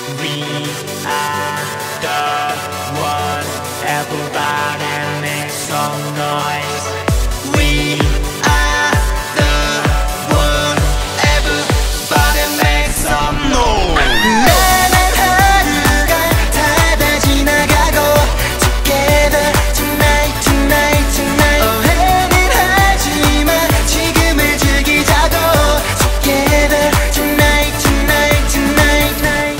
We are the one. Everybody make some noise. We are the one. Everybody make some noise. 나만 하루가 다 지나가고 Together tonight tonight tonight 오해는 하지마 지금을 즐기자고 Together tonight tonight tonight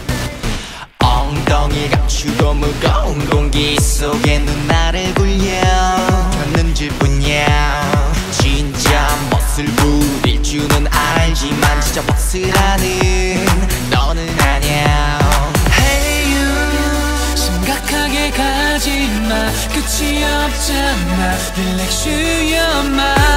엉덩이 감추고 무거운 공기 속에 눈알을 굴려 걷는 뿐이야. 진짜 멋을 부릴 줄은 알지만 진짜 멋을하는 너는 아냐. Hey you 심각하게 가지마 끝이 없잖아 Relax your mind